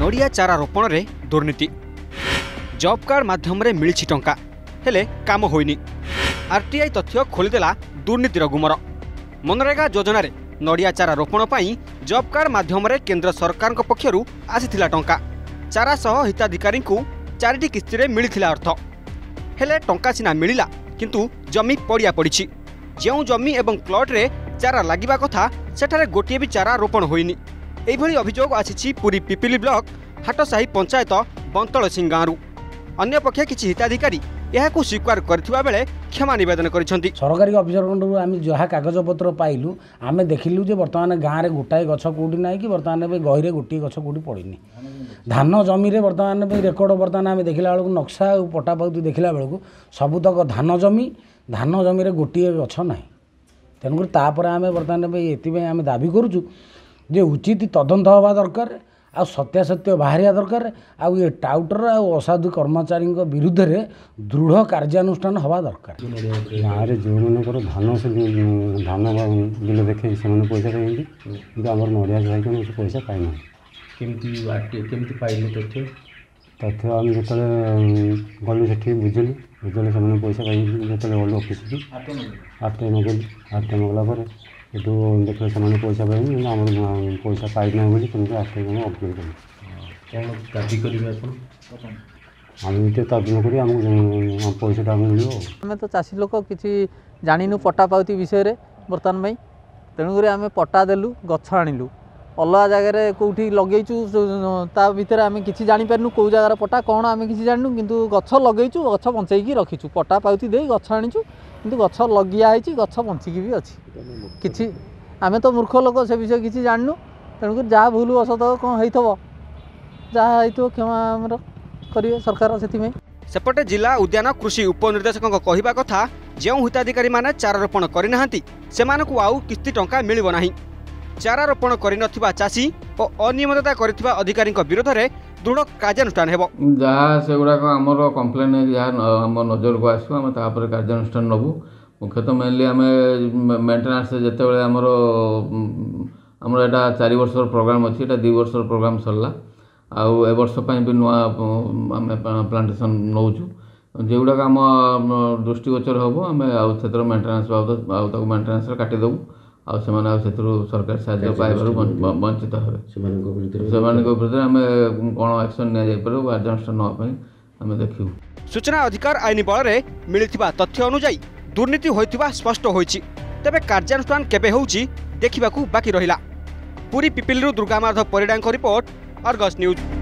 नड़िया चारा रोपण रे दुर्नीति जॉब कार्ड माध्यम रे मिली टंका हेले काम होइनी। आरटीआई तथ्य खोलीदेला दुर्नीतिर गुमर। मनरेगा योजना रे नड़िया चारा रोपण पाई जॉब कार्ड माध्यम रे केंद्र सरकार पक्षरु आसीथिला टंका। चारा सह हिताधिकारी को 4टी किस्ती रे मिलिथिला अर्थ हेले टंका सिना मिलिला किंतु जमी पड़िया पड़ी। जो जमी एवं प्लॉट रे चारा लागिबा कथा सेठारे गोटिए भी चारा रोपण होइनी। एभली अभियोग आसीछि पुरी पिपिली ब्लॉक हाटसाही पंचायत बंतल सिंह गाँव। अन्य पक्षे किछि हिताधिकारी यहाकू स्वीकार करथिबा बेले क्षमा निवेदन करिसेंती। सरकारी अफिसर आम जहाँ कागजपत्र पाइलु आम देखिलु जे वर्तमान गाँव में गोटाए गछ कोठी ना कि वर्तमान गहिरे गोटे गछ कोठी पड़नी। धान जमी रे वर्तमान रेकर्ड वर्तमान आम देखला बेलू नक्शा और पटापाउती देखला बेलू सबुतक धान जमी रे गोटे गछ ना। तेणुक तापर आम बर्तमान ये आम दाबी करुचु जे उचित तदंत हवा दरकार आ सत्यासत्य बाहरिया दरकार आ ये टाउटर आ असाधु कर्मचारी विरुद्ध रे दृढ़ कार्यानुष्ठान हवा दरकार। गाँव में जो मनकर धान से धान बिल देखे से पैसा पाइंट आम नड़िया जाए पैसा पाइना। केमती पाइले तथ्य तथ्य आम जो गलु से बुझेलु से पैसा पाई जो गलु ऑफिस की आरटीआई मगेलु आरटीआई मगला एटू देखले से पैसा पाइनि आम पैसा पाइना बोली तुमको आरटीआई अपील करें कौन दाबी करेंगे आम ये तदन कर पैसा मिल। आम तो चाषी लोक किसी जानिनु पट्टा पाउती विषय बर्तमान में तेणुक आम पट्टा देलु गछ आणिलु अलग जगह कौटी लगेचु ता भितर आम कि जापारू कौ जगार पट्टा कौन आम कि जानू किंतु गछ लगेचु गछ बंचेकी रखीचु पट्टा पाउती दे गछ आनीचु किंतु गछ लगिया गछ बंचिकी भी अच्छी किछि आम तो मूर्ख लोक से विषय किसी जानू तेणुक जहाँ भूल असत कौन हो जहाँ हो क्षमा आमर करेंगे सरकार से। सेपटे जिला उद्यान कृषि उपनिर्देशक कहवा कथा जो हिताधिकारी माने चारा रोपण करना सेमानकु आउ किस्ती टंका मिलिबो नाही। चारा रोपण करिनथिबा चाषी और अनियमितता करिथिबा अधिकारी विरोध में दृढ़ कार्यानुष्ठान हेबो। जहाँ से गुड़ाक आमर कम्प्लेन जहाँ आम नजर को आसो आम तापर कार्यानुष्ठान नबू। मुख्यतः मेनली आम मेन्टेनान्स जितेबाला आमर एटा 4 वर्षर प्रोग्राम अच्छी 2 वर्षर प्रोग्राम सरला आउ ए वर्ष भी नुआ आम प्लांटेसन नौचु जोगुड़ाक आम दृष्टिगोचर हम आम आउ मेन्टेनान्स बाबद आउ मेन्टेनान्स काटिदेबू आउ सरकार साहाय्य पाइबार वंचित हे विरुद्ध आम कौन एक्शन नि कार्यानुष्ठान नापी आम देखू। सूचना अधिकार आईन बल में मिलथिबा तथ्य अनुसार दुर्नीति होइथिबा स्पष्ट होइछि। तेबे कार्यानुष्ठान केबे होउछि देखिबाकू बाकी रहिला। पूरी पिपिलरू दुर्गामाधव परिडांक रिपोर्ट अर्गस न्यूज।